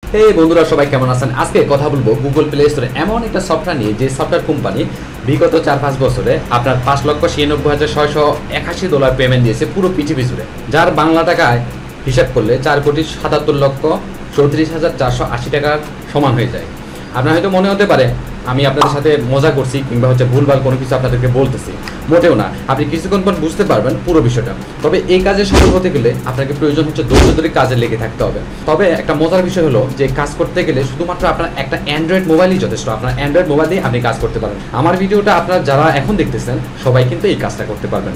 এই বন্ধুরা সবাই কেমন আছেন? আজকে কথা বলবো গুগল প্লে স্টোরে এমন একটা সফটওয়্যার নিয়ে যে সফটওয়্যার কোম্পানি বিগত 4-5 বছরে আপনার $5,96,681 পেমেন্ট দিয়েছে পুরো পৃথিবী জুড়ে, যার বাংলা টাকায় হিসাব করলে 4,77,34,480 টাকার সমান হয়ে যায়। আপনার হয়তো মনে হতে পারে আমি আপনাদের সাথে মজা করছি কিংবা ভুলভাল কোনো কিছু আপনাদেরকে বলতেছি, মোটেও না। আপনি কিছুক্ষণ পর বুঝতে পারবেন পুরো বিষয়টা। তবে এই কাজে সফল হতে গেলে আপনাকে প্রয়োজন হচ্ছে ধৈর্য ধরে কাজে লেগে থাকতে হবে। তবে একটা মজার বিষয় হলো যে কাজ করতে গেলে শুধুমাত্র আপনার একটা অ্যান্ড্রয়েড মোবাইলই যথেষ্ট। আপনার অ্যান্ড্রয়েড মোবাইল দিয়ে আপনি কাজ করতে পারেন। আমার ভিডিওটা আপনারা যারা এখন দেখতেছেন সবাই কিন্তু এই কাজটা করতে পারবেন।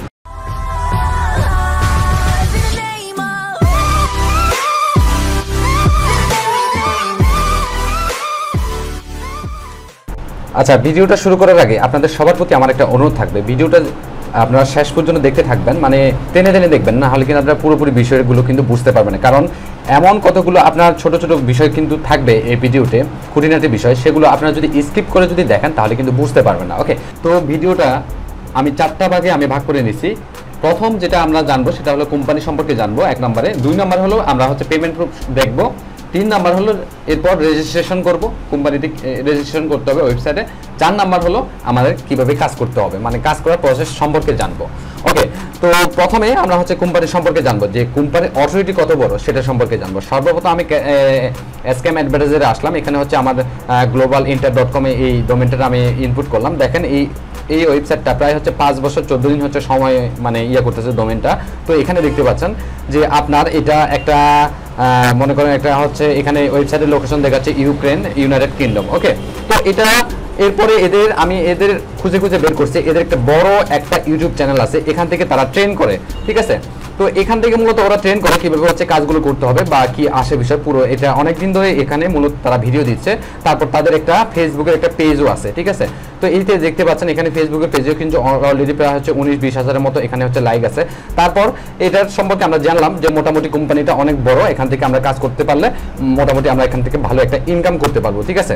আচ্ছা, ভিডিওটা শুরু করার আগে আপনাদের সবার প্রতি আমার একটা অনুরোধ থাকবে, ভিডিওটা আপনারা শেষ পর্যন্ত দেখতে থাকবেন, মানে টেনে টেনে দেখবেন না, হলে কিন্তু আপনারা পুরোপুরি বিষয়গুলো কিন্তু বুঝতে পারবেন না। কারণ এমন কতগুলো আপনার ছোট ছোট বিষয় কিন্তু থাকবে এই ভিডিওতে, খুঁটিনাটি বিষয়, সেগুলো আপনারা যদি স্কিপ করে যদি দেখেন তাহলে কিন্তু বুঝতে পারবেন না। ওকে, তো ভিডিওটা আমি 4টা ভাগে আমি ভাগ করে নিছি। প্রথম যেটা আমরা জানবো সেটা হলো কোম্পানি সম্পর্কে জানবো 1 নম্বরে, 2 নম্বর হলো আমরা পেমেন্ট প্রুফ দেখবো, 3 নাম্বার হলো এরপর রেজিস্ট্রেশন করব, কোম্পানিতে রেজিস্ট্রেশন করতে হবে ওয়েবসাইটে, 4 নাম্বার হলো আমাদের কিভাবে কাজ করতে হবে, মানে কাজ করার প্রসেস সম্পর্কে জানবো। ওকে, তো প্রথমে আমরা কোম্পানি সম্পর্কে জানবো, যে কোম্পানির অথরিটি কত বড় সেটা সম্পর্কে জানবো। সর্বপ্রথম আমি স্ক্যাম অ্যাডভার্টাইজারে আসলাম। এখানে আমার globalinter.com এই ডোমেনটা আমি ইনপুট করলাম। দেখেন এই ওয়েবসাইটটা প্রায় 5 বছর 14 দিন সময় করতেছে ডোমেনটা। তো এখানে দেখতে পাচ্ছেন যে আপনার এটা একটা মনে করেন একটা এখানে ওয়েবসাইটের লোকেশন দেখাচ্ছে ইউক্রেন, ইউনাইটেড কিংডম। ওকে, তো এটা এরপরে আমি এদের খুঁজে বের করছি, এদের একটা বড় একটা ইউটিউব চ্যানেল আছে, এখান থেকে তারা ট্রেন করে, ঠিক আছে। তো এখান থেকে মূলত ওরা ট্রেন করে কিভাবে কাজগুলো করতে হবে বা কি আসে বিষয়, পুরো এটা অনেকদিন ধরে এখানে মূলত তারা ভিডিও দিচ্ছে। তারপর তাদের একটা ফেসবুকের একটা পেজও আছে, ঠিক আছে। তো এইতে দেখতে পাচ্ছেন এখানে ফেসবুকের পেজেও কিন্তু অলরেডি প্রায় 19-20 হাজারের মতো এখানে লাইক আছে। তারপর এটার সম্পর্কে আমরা জানলাম যে মোটামুটি কোম্পানিটা অনেক বড়, এখান থেকে আমরা কাজ করতে পারলে মোটামুটি আমরা এখান থেকে ভালো একটা ইনকাম করতে পারবো, ঠিক আছে।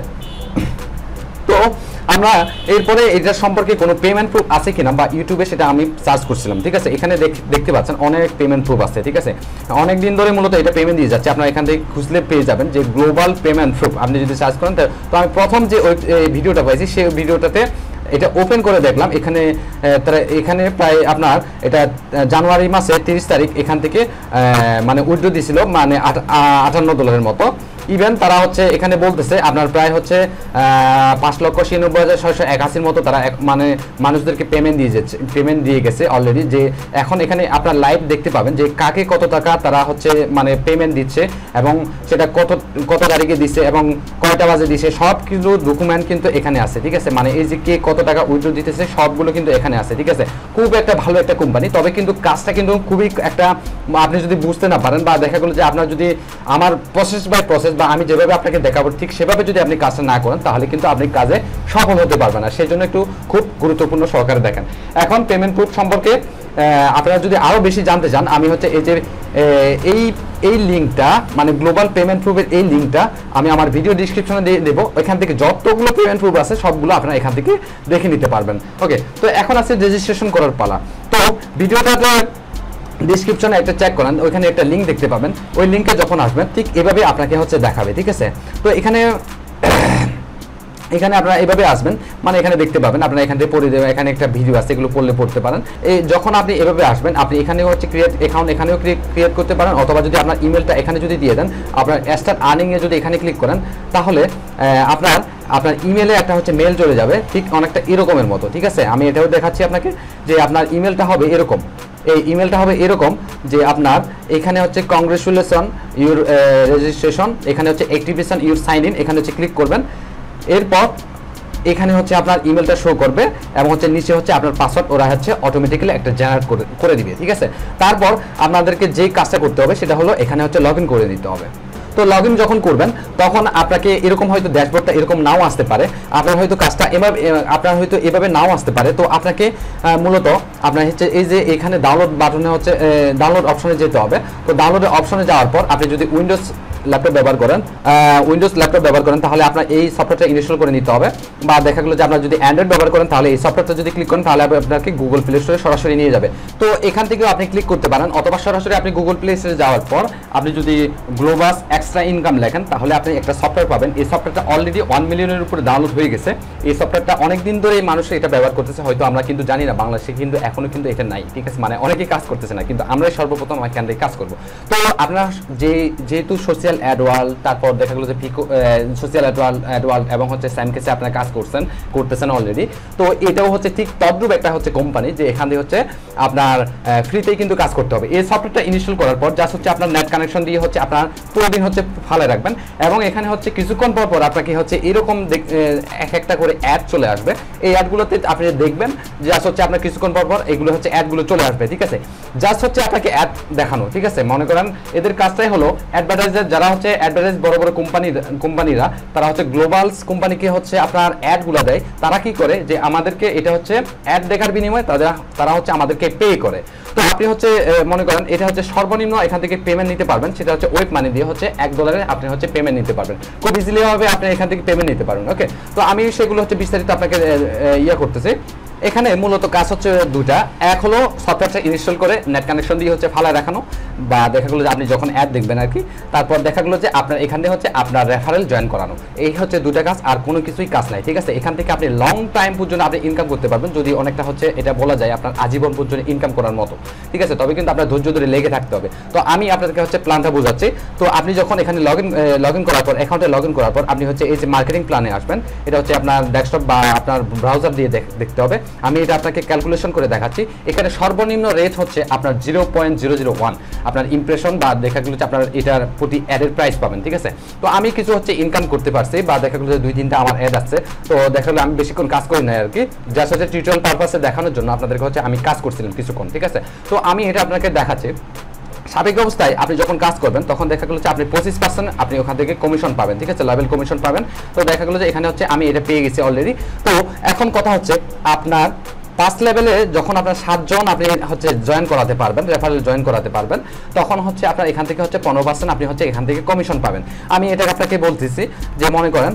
তো আমরা এরপরে এটার সম্পর্কে কোনো পেমেন্ট প্রুফ আছে কিনা বা ইউটিউবে সেটা আমি সার্চ করছিলাম, ঠিক আছে। এখানে দেখতে পাচ্ছেন অনেক পেমেন্ট প্রুফ আছে, ঠিক আছে। অনেক দিন ধরে মূলত এটা পেমেন্ট দিয়ে যাচ্ছে, আপনারা এখান থেকে খুঁজলে পেয়ে যাবেন যে গ্লোবাল পেমেন্ট প্রুফ। আপনি যদি সার্চ করেন তো আমি প্রথম যে ভিডিওটা পাইছি সেই ভিডিওটাতে এটা ওপেন করে দেখলাম। এখানে প্রায় আপনার এটা জানুয়ারি মাসে 30 তারিখ এখান থেকে উইথড্র দিছিল, $58 মতো। ইভেন তারা এখানে বলতেছে আপনার প্রায় $5,96,681 মতো তারা মানুষদেরকে পেমেন্ট দিয়ে গেছে অলরেডি। যে এখন এখানে আপনার লাইভ দেখতে পাবেন যে কাকে কত টাকা তারা পেমেন্ট দিচ্ছে এবং সেটা কত তারিখে দিচ্ছে এবং কয়টা বাজে দিচ্ছে, সব কিছু ডকুমেন্ট কিন্তু এখানে আছে, ঠিক আছে। এই যে কে কত টাকা উইথড্র দিতেছে সবগুলো কিন্তু এখানে আছে, ঠিক আছে। খুব একটা ভালো একটা কোম্পানি, তবে কিন্তু কাজটা কিন্তু খুবই একটা, আপনি যদি বুঝতে না পারেন বা দেখা গেলো যে আপনার যদি আমার প্রসেস বাই প্রসেস বা আমি যেভাবে আপনাকে দেখাবো ঠিক সেভাবে যদি আপনি কাজটা না করেন তাহলে কিন্তু আপনি কাজে সফল হতে পারবেন না। সেই জন্য একটু খুব গুরুত্বপূর্ণ সহকারে দেখেন। এখন পেমেন্ট প্রুফ সম্পর্কে আপনারা যদি আরও বেশি জানতে চান, আমি এই যে এই লিঙ্কটা গ্লোবাল পেমেন্ট প্রুফের এই লিঙ্কটা আমি আমার ভিডিও ডিসক্রিপশনে দিয়ে দেবো। ওইখান থেকে যতগুলো পেমেন্ট প্রুফ আছে সবগুলো আপনারা এখান থেকে দেখে নিতে পারবেন। ওকে, তো এখন আছে রেজিস্ট্রেশন করার পালা। তো ভিডিওটা ডিসক্রিপশনে একটা চেক করেন, ওইখানে একটা লিঙ্ক দেখতে পাবেন। ওই লিঙ্কে যখন আসবেন ঠিক এভাবে আপনাকে দেখাবে, ঠিক আছে। তো এখানে আপনারা এভাবে আসবেন, এখানে দেখতে পাবেন, আপনারা এখান থেকে পড়ে দেবেন, এখানে একটা ভিডিও আছে, এগুলো পড়তে পারেন। যখন আপনি এভাবে আসবেন আপনি এখানে ক্রিয়েট অ্যাকাউন্ট এখানেও ক্রিয়েট করতে পারেন, অথবা যদি আপনার ইমেলটা এখানে যদি দিয়ে দেন, আপনার স্টার্ট আর্নিংয়ে যদি এখানে ক্লিক করেন তাহলে আপনার ইমেলে একটা মেল চলে যাবে, ঠিক অনেকটা এরকমের মতো, ঠিক আছে। আমি এটাও দেখাচ্ছি আপনাকে যে আপনার ইমেলটা হবে এরকম। এই ইমেলটা হবে এরকম যে আপনার এখানে কংগ্রেচুলেশন ইউর রেজিস্ট্রেশন, এখানে অ্যাক্টিভেশন ইউর সাইন ইন, এখানে ক্লিক করবেন। এরপর এখানে আপনার ইমেলটা শো করবে এবং নিচে আপনার পাসওয়ার্ড ওরা অটোমেটিক্যালি একটা জেনারেট করে দিবে, ঠিক আছে। তারপর আপনাদেরকে যেই কাজটা করতে হবে সেটা হলো এখানে লগ ইন করে দিতে হবে। তো লগ ইন যখন করবেন তখন আপনাকে এরকম হয়তো ড্যাশবোর্ডটা এরকম নাও আসতে পারে, আপনার হয়তো কাজটা এভাবে নাও আসতে পারে। তো আপনাকে মূলত আপনার এই যে এখানে ডাউনলোড বাটনে ডাউনলোড অপশনে যেতে হবে। তো ডাউনলোডের অপশনে যাওয়ার পর আপনি যদি উইন্ডোজ ল্যাপটপ ব্যবহার করেন, উইন্ডোজ ল্যাপটপ ব্যবহার করেন, তাহলে আপনার এই সফটওয়্যারটা ইনস্টল করে নিতে হবে। বা দেখা গেলো যে আপনার যদি অ্যান্ড্রয়েড ব্যবহার করেন তাহলে এই সফটওয়্যারটা যদি ক্লিক করেন তাহলে আপনাকে গুগল প্লে স্টোরে সরাসরি নিয়ে যাবে। তো এখান থেকেও আপনি ক্লিক করতে পারেন, অথবা সরাসরি আপনি গুগল প্লে স্টোরে যাওয়ার পর আপনি যদি গ্লোবাস এক্সট্রা ইনকাম লেখেন তাহলে আপনি একটা সফটওয়্যার পাবেন। এই সফটওয়্যারটা অলরেডি 1 মিলিয়নের উপরে ডাউনলোড হয়ে গেছে। এই সফটওয়্যারটা অনেক দিন ধরে মানুষ এটা ব্যবহার করতেছে, হয়তো আমরা কিন্তু জানি না, বাংলাদেশে কিন্তু এখনো কিন্তু এটা নাই, ঠিক আছে, মানে অনেকেই কাজ করতেছে না, কিন্তু আমরা সর্বপ্রথম এখান থেকে কাজ করব। তো আপনার যেহেতু সোশ্যাল অ্যাডওয়াল, তারপর দেখা গেলো যে সোশ্যাল অ্যাডওয়াল এবং হচ্ছে স্যামকেসে আপনার কাজ করতেছেন অলরেডি। তো এটাও হচ্ছে ঠিক তদ্রূপ একটা হচ্ছে কোম্পানি, যে এখান থেকে হচ্ছে আপনার ফ্রিতেই কিন্তু কাজ করতে হবে। এই সফটওয়্যারটা ইনস্টল করার পর জাস্ট হচ্ছে আপনার নেট কানেকশন দিয়ে হচ্ছে আপনার পুরো দিন হচ্ছে ফালে রাখবেন, এবং এখানে হচ্ছে কিছুক্ষণ পর পর আপনাকে হচ্ছে এরকম এক একটা করে অ্যাড চলে আসবে। এই অ্যাডগুলোতে আপনি দেখবেন জাস্ট হচ্ছে আপনার কিছুক্ষণ পর পর এগুলো হচ্ছে অ্যাডগুলো চলে আসবে, ঠিক আছে। জাস্ট হচ্ছে আপনাকে অ্যাড দেখানো, ঠিক আছে। মনে করেন এদের কাজটাই হলো অ্যাডভার্টাইজার, যারা হচ্ছে অ্যাডভার্টাইজ বড় বড় কোম্পানিরা তারা হচ্ছে গ্লোবালস কোম্পানিকে হচ্ছে আপনার অ্যাডগুলো দেয়। তারা কি করে যে আমাদেরকে এটা হচ্ছে অ্যাড দেখার বিনিময়ে তারা হচ্ছে আমাদেরকে পে করে। তো আপনি হচ্ছে মনে করেন এটা হচ্ছে সর্বনিম্ন এখান থেকে পেমেন্ট নিতে পারবেন, সেটা হচ্ছে ওয়েব মানি দিয়ে হচ্ছে $1 আপনি হচ্ছে পেমেন্ট নিতে পারবেন, খুব ইজিলি ভাবে আপনি এখান থেকে পেমেন্ট নিতে পারবেন। ওকে, তো আমি সেগুলো হচ্ছে বিস্তারিত আপনাকে করতেছি। এখানে মূলত কাজ হচ্ছে দুটা, এক হলো সফটওয়্যারটা ইনস্টল করে নেট কানেকশন দিয়ে হচ্ছে ফালায় রাখানো, বা দেখা গেলো যে আপনি যখন অ্যাড দেখবেন আর কি, তারপর দেখা গেলো যে আপনার এখানে হচ্ছে আপনার রেফারেল জয়েন করানো। এই হচ্ছে দুটা কাজ, আর কোনো কিছুই কাজ নাই, ঠিক আছে। এখান থেকে আপনি লং টাইম পর্যন্ত আপনি ইনকাম করতে পারবেন, যদি অনেকটা হচ্ছে এটা বলা যায় আপনার আজীবন পর্যন্ত ইনকাম করার মতো, ঠিক আছে। তবে কিন্তু আপনার ধৈর্য ধরে লেগে থাকতে হবে। তো আমি আপনাদেরকে হচ্ছে প্ল্যানটা বোঝাচ্ছি। তো আপনি যখন এখানে লগ ইন করার পর, অ্যাকাউন্টে লগ ইন করার পর আপনি হচ্ছে এই যে মার্কেটিং প্ল্যানে আসবেন, এটা হচ্ছে আপনার ডেস্কটপ বা আপনার ব্রাউজার দিয়ে দেখতে হবে। আমি এটা আপনাকে ক্যালকুলেশন করে দেখাচ্ছি। এখানে সর্বনিম্ন রেট হচ্ছে আপনার 0.001 আপনার ইমপ্রেশন, বা দেখা গেলো যে আপনার এটার প্রতি অ্যাডের প্রাইস পাবেন, ঠিক আছে। তো আমি কিছু হচ্ছে ইনকাম করতে পারছি, বা দেখা গেলো যে 2-3টা আমার অ্যাড আসছে। তো দেখা গেলো আমি বেশিক্ষণ কাজ করি না আর কি, জাস্ট হচ্ছে টিউটোরিয়াল পারপাসে দেখানোর জন্য আপনাদেরকে হচ্ছে আমি কাজ করছিলাম কিছুক্ষণ, ঠিক আছে। তো আমি এটা আপনাকে দেখাচ্ছি। স্বাভাবিক অবস্থায় আপনি যখন কাজ করবেন তখন দেখা গেলো যে আপনি 25% আপনি ওখান থেকে কমিশন পাবেন, ঠিক আছে, লেভেল কমিশন পাবেন। তো দেখা গেলো যে এখানে হচ্ছে আমি এটা পেয়ে গেছি অলরেডি। তো এখন কথা হচ্ছে আপনার 5 লেভেলে যখন আপনার 7 জন আপনি হচ্ছে জয়েন করাতে পারবেন, রেফারেল জয়েন করাতে পারবেন, তখন হচ্ছে আপনার এখান থেকে হচ্ছে 15% আপনি হচ্ছে এখান থেকে কমিশন পাবেন। আমি এটা আপনাকে বলতেছি যে মনে করেন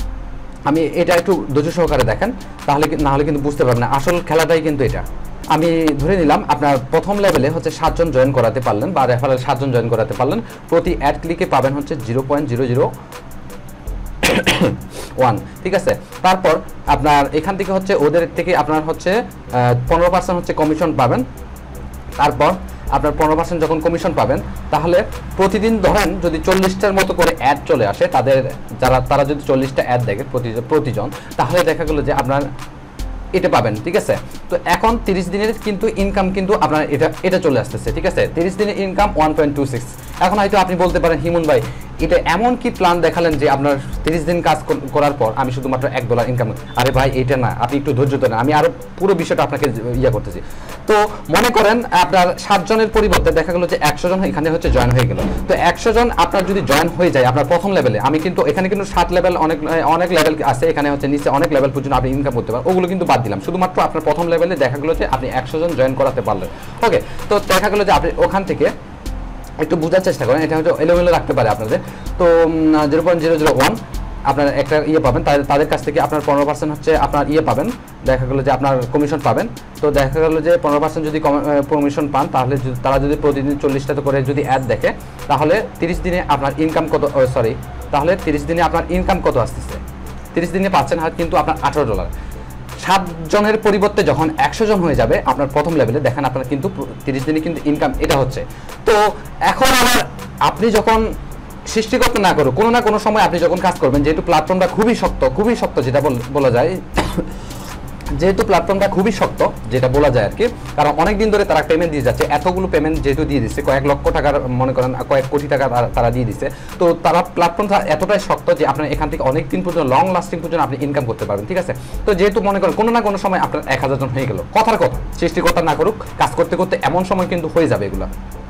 আমি এটা একটু ধৈর্য সহকারে দেখেন, তাহলে না হলে কিন্তু বুঝতে পারবেন না, আসল খেলাটাই কিন্তু এটা। আমি ধরে নিলাম আপনার প্রথম লেভেলে হচ্ছে 7 জন জয়েন করাতে পারলেন, বা রেফারেল 7 জন জয়েন করাতে পারলেন, প্রতি অ্যাড ক্লিকে পাবেন হচ্ছে 0.001, ঠিক আছে। তারপর আপনার এখান থেকে হচ্ছে ওদের থেকে আপনার হচ্ছে 15% হচ্ছে কমিশন পাবেন। তারপর আপনার 15% যখন কমিশন পাবেন, তাহলে প্রতিদিন ধরেন যদি 40টার মতো করে অ্যাড চলে আসে, তারা যদি 40টা অ্যাড দেখে প্রতিজন, তাহলে দেখা গেলো যে আপনার এটা পাবেন, ঠিক আছে। তো এখন 30 দিনের কিন্তু ইনকাম কিন্তু আপনার এটা চলে আসতেছে, ঠিক আছে। 30 দিনের ইনকাম 1.26। এখন হয়তো আপনি বলতে পারেন হিমুন ভাই এটা এমন কি প্ল্যান দেখালেন যে আপনার 30 দিন কাজ করার পর আমি শুধুমাত্র $1 ইনকাম। আরে ভাই এটা না, আপনি একটু ধৈর্য ধরেন, আমি আরো পুরো বিষয়টা আপনাকে করতেছি। তো মনে করেন আপনার 7 জনের পরিবর্তে দেখা গেল যে 100 জন এখানে হচ্ছে জয়েন হয়ে গেল। তো 100 জন আপনার যদি জয়েন হয়ে যায় আপনার প্রথম লেভেলে, আমি কিন্তু এখানে কিন্তু 7 লেভেল অনেক লেভেল আছে, এখানে হচ্ছে নিচে অনেক লেভেল পর্যন্ত আপনি ইনকাম করতে পারেন, ওগুলো কিন্তু বাদ দিলাম। শুধুমাত্র আপনার প্রথম লেভেলে দেখা গেল যে আপনি 100 জন জয়েন করাতে পারলেন। ওকে, তো দেখা গেল যে আপনি ওখান থেকে একটু বোঝার চেষ্টা করেন, এটা হয়তো এলোমেলো রাখতে পারে আপনাদের। তো 0.001 আপনার একটা পাবেন, তাদের কাছ থেকে আপনার 15% হচ্ছে আপনার পাবেন, দেখা গেলো যে আপনার কমিশন পাবেন। তো দেখা গেলো যে 15% যদি কমিশন পান, তাহলে তারা যদি প্রতিদিন 40টা করে যদি অ্যাড দেখে, তাহলে 30 দিনে আপনার ইনকাম কত, তাহলে 30 দিনে আপনার ইনকাম কত আসতেছে, 30 দিনে পাচ্ছেন কিন্তু আপনার $18। 7 জনের পরিবর্তে যখন 100 জন হয়ে যাবে আপনার প্রথম লেভেলে, দেখেন আপনার কিন্তু 30 দিনে কিন্তু ইনকাম এটা হচ্ছে। তো এখন আপনি যখন সৃষ্টিকর্তা না করো, কোনো না কোনো সময় আপনি যখন কাজ করবেন, যেহেতু প্ল্যাটফর্মটা খুবই শক্ত যেটা বলা যায়, যেহেতু প্ল্যাটফর্মটা খুবই শক্ত যেটা বলা যায় আর কি, কারণ অনেক দিন ধরে তারা পেমেন্ট দিয়ে যাচ্ছে, এতগুলো পেমেন্ট যেহেতু দিয়ে দিচ্ছে, কয়েক লক্ষ টাকার, মনে করেন কয়েক কোটি টাকা তারা দিয়ে দিচ্ছে। তো তারা প্ল্যাটফর্মটা এতটাই শক্ত যে আপনার এখান থেকে অনেক দিন পর্যন্ত লং লাস্টিং পর্যন্ত আপনি ইনকাম করতে পারবেন, ঠিক আছে। তো যেহেতু মনে করেন কোনো না কোনো সময় আপনার 1000 জন হয়ে গেল, কথার কথা সৃষ্টিকর্তা না করুক, কাজ করতে করতে এমন সময় কিন্তু হয়ে যাবে এগুলো।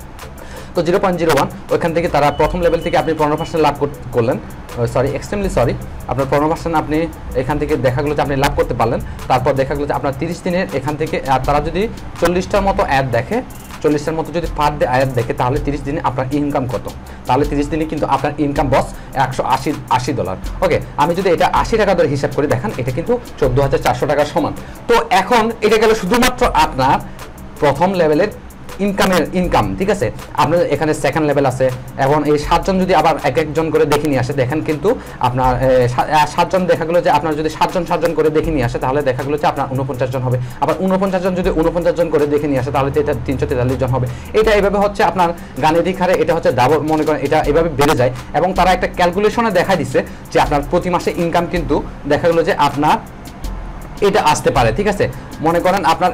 তো 0.01 ওইখান থেকে তারা প্রথম লেভেল থেকে আপনি 15% লাভ করলেন, এক্সট্রিমলি সরি, আপনার 15% আপনি এখান থেকে দেখা গেলো যে আপনি লাভ করতে পারলেন। তারপর দেখা গেলো যে আপনার 30 দিনের এখান থেকে তারা যদি 40টার মতো অ্যাড দেখে, 40টার মতো যদি পার ডে আয়াত দেখে তাহলে 30 দিনে আপনার ইনকাম কত? তাহলে 30 দিনে কিন্তু আপনার ইনকাম বস $180 ওকে। আমি যদি এটা 80 টাকা ধরে হিসাব করে দেখান, এটা কিন্তু 14,400 টাকার সমান। তো এখন এটা গেল শুধুমাত্র আপনার প্রথম লেভেলের ইনকাম, ঠিক আছে। আপনার এখানে সেকেন্ড লেভেল আছে, এবং এই 7 জন যদি আবার এক একজন করে দেখে নিয়ে আসে, দেখেন কিন্তু আপনার 7 জন দেখা গেলো যে আপনার যদি 7 জন করে দেখে নিয়ে আসে তাহলে দেখা গেলো যে আপনার 49 জন হবে। আবার 49 জন যদি 49 জন করে দেখে নিয়ে আসে তাহলে এটা 343 জন হবে। এটা এইভাবে হচ্ছে আপনার গাণিতিক হারে এটা হচ্ছে ডাবল, মনে করেন এটা এভাবে বেড়ে যায়। এবং তারা একটা ক্যালকুলেশনে দেখা দিচ্ছে যে আপনার প্রতি মাসে ইনকাম কিন্তু দেখা গেলো যে আপনার এটা আসতে পারে, ঠিক আছে। মনে করেন আপনার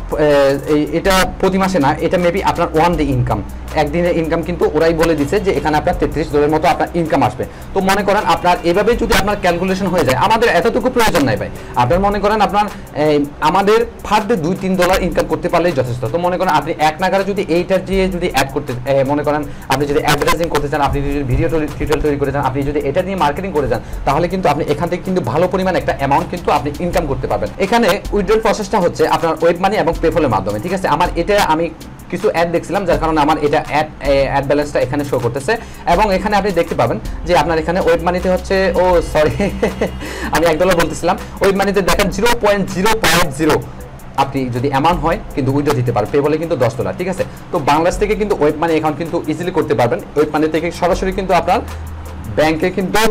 এটা প্রতি মাসে না, এটা মেবি আপনার ওয়ান ডে ইনকাম, একদিনের ইনকাম কিন্তু ওরাই বলে দিচ্ছে যে এখানে আপনার $33 মতো আপনার ইনকাম আসবে। তো মনে করেন আপনার এভাবে যদি আপনার ক্যালকুলেশন হয়ে যায়, আমাদের এতটুকু প্রয়োজন নাই ভাই। আপনার মনে করেন আপনার আমাদের পার ডে $2-3 ইনকাম করতে পারলেই যথেষ্ট। তো মনে করেন আপনি এক নাগারে যদি এইটার দিয়ে যদি অ্যাড করতে মনে করেন আপনি যদি অ্যাডভার্টাইজিং করতে চান, আপনি যদি ভিডিও টিউটোরিয়াল তৈরি করে চান, আপনি যদি এটা নিয়ে মার্কেটিং করে যান, তাহলে কিন্তু আপনি এখান থেকে কিন্তু ভালো পরিমাণ একটা অ্যামাউন্ট কিন্তু আপনি ইনকাম করতে পারবেন। এখানে উইথড্রল প্রসেসটা হচ্ছে আপনার ওয়েব মানি এবং পেপলের মাধ্যমে, ঠিক আছে। আমার এটা আমি কিছু অ্যাড দেখছিলাম, যার কারণে আমার এটা অ্যাড ব্যালেন্সটা এখানে শো করতেছে। এবং এখানে আপনি দেখতে পাবেন যে আপনার এখানে ওয়েব মানিতে হচ্ছে সরি আমি $1 বলতেছিলাম, ওয়েব মানিতে দেখেন 0.050 আপনি যদি অ্যামাউন্ট হয় কিন্তু উইথড্র দিতে পারবেন। পেবলে কিন্তু $10, ঠিক আছে। তো বাংলাদেশ থেকে কিন্তু ওয়েব মানি অ্যাকাউন্ট কিন্তু ইজিলি করতে পারবেন। ওয়েব মানি থেকে সরাসরি কিন্তু আপনার ব্যাংকে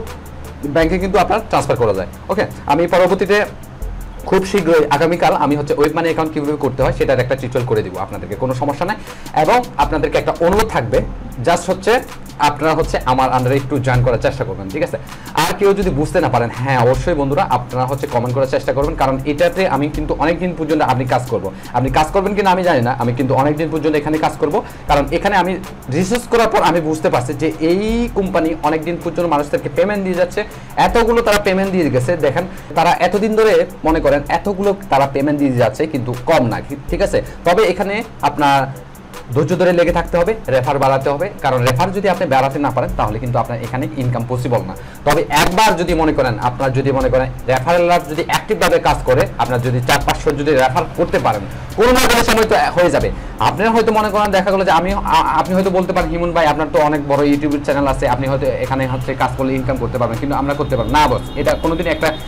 কিন্তু আপনার ট্রান্সফার করা যায়। ওকে, আমি পরবর্তীতে খুব শীঘ্রই আগামীকাল আমি হচ্ছে ওয়েব মানি অ্যাকাউন্ট কীভাবে করতে হয় সেটার একটা টিউটোরিয়াল করে দিব আপনাদেরকে, কোনো সমস্যা নাই। এবং আপনাদেরকে একটা অনুরোধ থাকবে, জাস্ট হচ্ছে আপনারা হচ্ছে আমার আন্ডারে একটু জয়েন করার চেষ্টা করবেন, ঠিক আছে। আর কেউ যদি বুঝতে না পারেন, হ্যাঁ অবশ্যই বন্ধুরা আপনারা হচ্ছে কমেন্ট করার চেষ্টা করবেন, কারণ এটাতে আমি কিন্তু অনেকদিন পর্যন্ত আপনি কাজ করবেন কিনা আমি জানি না, আমি কিন্তু অনেকদিন পর্যন্ত এখানে কাজ করব। কারণ এখানে আমি রিসার্চ করার পর আমি বুঝতে পারছি যে এই কোম্পানি অনেকদিন পর্যন্ত মানুষদেরকে পেমেন্ট দিয়ে যাচ্ছে, এতগুলো তারা পেমেন্ট দিয়ে গেছে। দেখেন তারা এতদিন ধরে মনে করেন এতগুলো তারা পেমেন্ট দিয়ে যাচ্ছে, কিন্তু কম না, ঠিক আছে। তবে এখানে আপনার ধৈর্য ধরে লেগে থাকতে হবে, রেফার বাড়াতে হবে, কারণ রেফার যদি আপনি বাড়াতে না পারেন তাহলে কিন্তু আপনার এখানে ইনকাম পসিবল না। তবে একবার যদি মনে করেন আপনার যদি মনে করেন রেফারেলরা যদি অ্যাক্টিভভাবে কাজ করে, আপনার যদি 4-500 যদি রেফার করতে পারেন, কোনো না কোনো সময় তো হয়ে যাবে। আপনার হয়তো মনে করেন দেখা গেলো যে আপনি হয়তো বলতে পারেন হিমন ভাই আপনার তো অনেক বড় ইউটিউব চ্যানেল আছে, আপনি হয়তো এখানে হচ্ছে কাজ করলে ইনকাম করতে পারবেন, কিন্তু আমরা করতে পারবো না। বস এটা কোনোদিন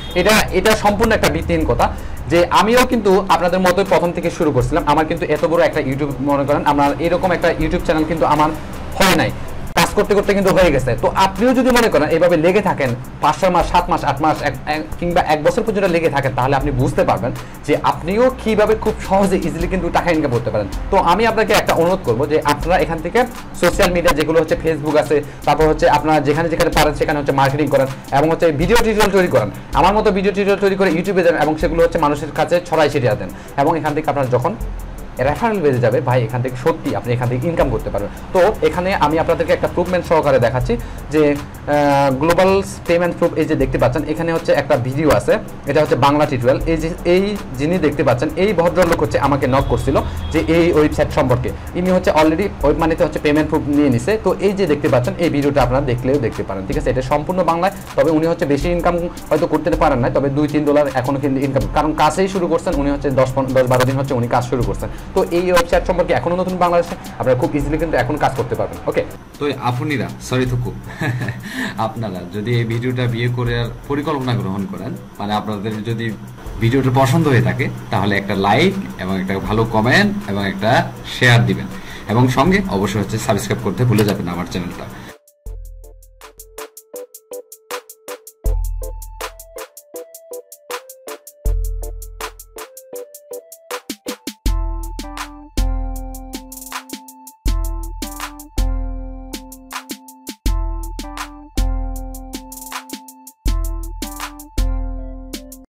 এটা সম্পূর্ণ একটা ভিত্তিহীন কথা। যে আমিও কিন্তু আপনাদের মতোই প্রথম থেকে শুরু করছিলাম, আমার কিন্তু এত বড় একটা ইউটিউব মনে করেন আমার এরকম একটা ইউটিউব চ্যানেল কিন্তু আমার হয় নাই, কাজ করতে করতে কিন্তু হয়ে গেছে। তো আপনিও যদি মনে করেন এইভাবে লেগে থাকেন 5 মাস 7 মাস 8 মাস কিংবা 1 বছর পর্যন্ত লেগে থাকেন, তাহলে আপনি বুঝতে পারবেন যে আপনিও কিভাবে খুব সহজে ইজিলি কিন্তু টাকা ইনকাম করতে পারেন। তো আমি আপনাকে একটা অনুরোধ করবো যে আপনারা এখান থেকে সোশ্যাল মিডিয়া যেগুলো হচ্ছে ফেসবুক আছে, তারপর হচ্ছে আপনারা যেখানে পারেন সেখানে হচ্ছে মার্কেটিং করেন, এবং হচ্ছে ভিডিও টিউটোরিয়াল তৈরি করেন, আমার মতো ভিডিও টিউটোরিয়াল তৈরি করে ইউটিউবে দেন, এবং সেগুলো হচ্ছে মানুষের কাছে ছড়াই ছিটিয়ে দেন। এবং এখান থেকে আপনারা যখন রেফারেল বেড়ে যাবে ভাই, এখান থেকে সত্যি আপনি এখান থেকে ইনকাম করতে পারবেন। তো এখানে আমি আপনাদেরকে একটা প্রুফমেন্ট সহকারে দেখাচ্ছি যে গ্লোবাল পেমেন্ট প্রুফ, এই যে দেখতে পাচ্ছেন এখানে হচ্ছে একটা ভিডিও আছে, এটা হচ্ছে বাংলা টিউটোরিয়াল। এই যিনি দেখতে পাচ্ছেন এই ভদ্রলোক হচ্ছে আমাকে নক করছিল যে এই ওয়েবসাইট সম্পর্কে, ইনি হচ্ছে অলরেডি ওয়েব মানিতে হচ্ছে পেমেন্ট প্রুফ নিয়ে নিছে। তো এই যে দেখতে পাচ্ছেন এই ভিডিওটা আপনারা দেখলেও দেখতে পারেন, ঠিক আছে। এটা সম্পূর্ণ বাংলায়, তবে উনি হচ্ছে বেশি ইনকাম হয়তো করতে পারেন না, তবে $2-3 এখনো কিন্তু ইনকাম, কারণ কাজেই শুরু করছেন উনি হচ্ছে 10-12 দিন হচ্ছে উনি কাজ শুরু করছেন। তো এই ওয়েবসাইট সম্পর্কে এখনো নতুন বাংলাদেশে আপনারা খুব ইজিলি কিন্তু এখন কাজ করতে পারবেন। ওকে, তো আপুনিরা সরি থুকু আপনারা যদি এই ভিডিওটা বিয়ে করে পরিকল্পনা গ্রহণ করেন, মানে আপনাদের যদি ভিডিওটা পছন্দ হয়ে থাকে তাহলে একটা লাইক এবং একটা ভালো কমেন্ট এবং একটা শেয়ার দিবেন, এবং সঙ্গে অবশ্যই হচ্ছে সাবস্ক্রাইব করতে ভুলে যাবেন আমার চ্যানেলটা।